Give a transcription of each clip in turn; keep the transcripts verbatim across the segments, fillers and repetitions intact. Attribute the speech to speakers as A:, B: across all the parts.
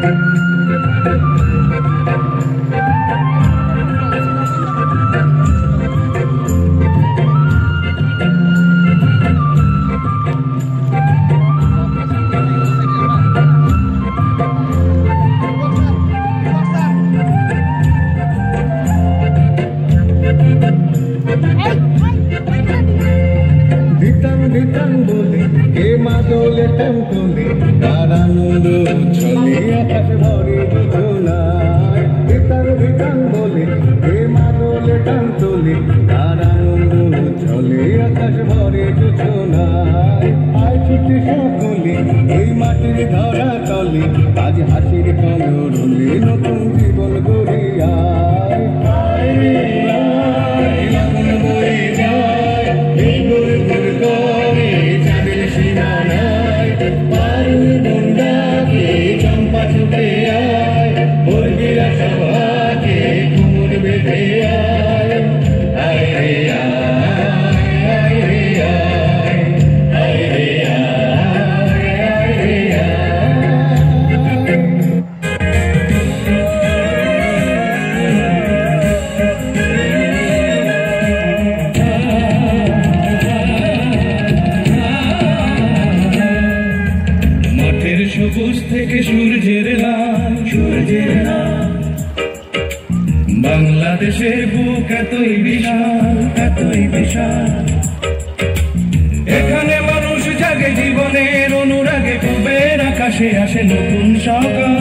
A: মাদলে টুনটুনি তার আনন্দ ছলে আকাশ ভরে যোজনায় ভিতর ভিতর বলে হে মাদলে টুনটুনি তার আনন্দ ছলে আকাশ ভরে যোজনায় আয় ছুটে সকলে এই মাটির ধরা তলে আজ হাসির কলরলে নতুন জীবন গড়িয়ায় আগুন বয়ে যায় এই গুড় গুড় করে চাঁদের সীমানায় পারুল বন্দাকে চম্পা ছুটে আয় বর্গিরা সভাকে কুমুর বেঁধে আয় আয় রে আয় রে আয় আয় রে আয় রে সবুজ থেকে সূর্যের লাল সূর্যের লাল বাংলাদেশের বুক এতই বিশাল এতই বিশাল এখানে মানুষ জাগে জীবনের অনুরাগে কবের আকাশে আসে নতুন সকাল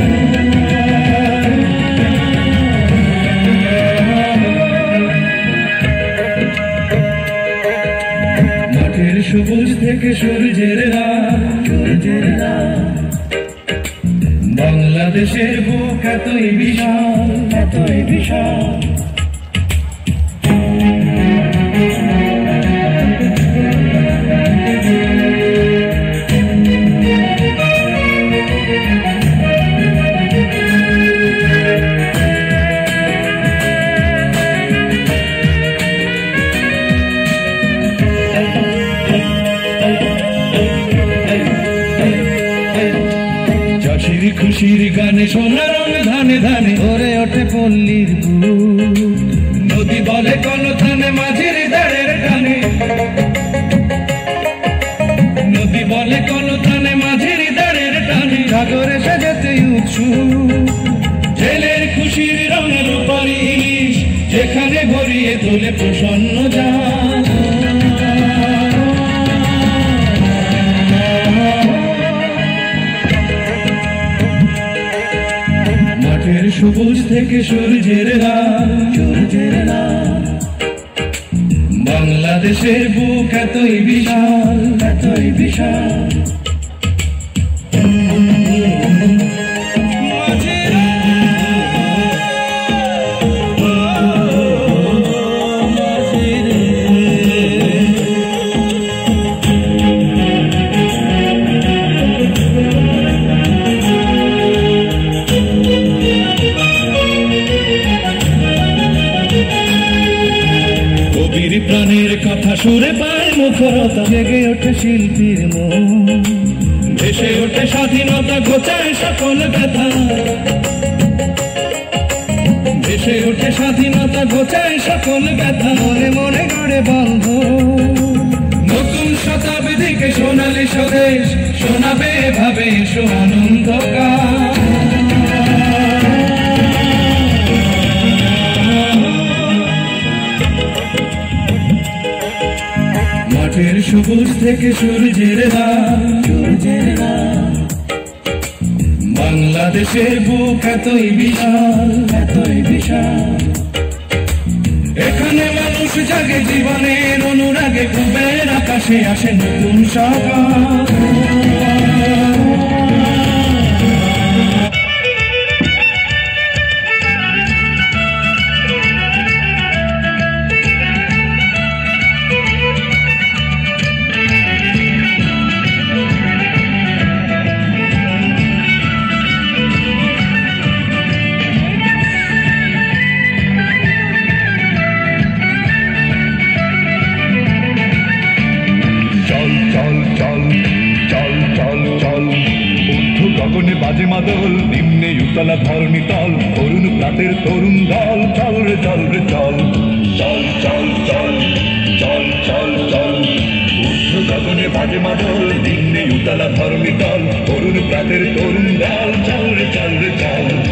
A: মাঠের সবুজ থেকে সূর্যের লাল সূর্যের লাল বাংলাদেশের বুক এতই বিশাল এতই বিশাল খুশির গানে সোনার রং ধানে ধানে ভরে ওঠে পল্লীর বুক নদী বলে কলথানে মাঝির দাঁড়ের টানে নদী বলে কলথানে মাঝির দাঁড়ের টানে সাগরে সাজাতে উৎসুক জেলের খুশির রঙের উপর ইলিশ যেখানে ভরিয়ে তোলে প্রসন্ন জান সবুজ থেকে সূর্যের লাল সূর্যের লাল বাংলাদেশের বুক এতই বিশাল এতই বিশাল প্রাণের কথা সুরে পায় মুখরতা জেগে ওঠে শিল্পীর মন ভেসে ওঠে স্বাধীনতা ঘোচায় সকল ব্যথা ভেসে ওঠে স্বাধীনতা ঘোচায় সকল ব্যথা মনে মনে গড়ে বন্ধ নতুন শতাব্দীকে সোনালী স্বদেশ শোনাবে ভাবে এসো আনন্দকার মাঠের সবুজ থেকে সূর্যের লাল সূর্যের লাল বাংলাদেশের বুক এতই বিশাল এতই বিশাল এখানে মানুষ জাগে জীবনের অনুরাগে কুবের আকাশে আসে নতুন সকাল চল চল চল চল
B: বাজে মাদল নিম্নে উতলা ধর্মী তল তরুণ প্রাতের তরুণ দল চল রে চল রে চল চল চল চল চল চল চল ঊর্ধ্ব গগনে বাজে মাদল নিম্নে উতলা ধর্মী তল তরুণ প্রাতের তরুণ দল চল রে চল রে চল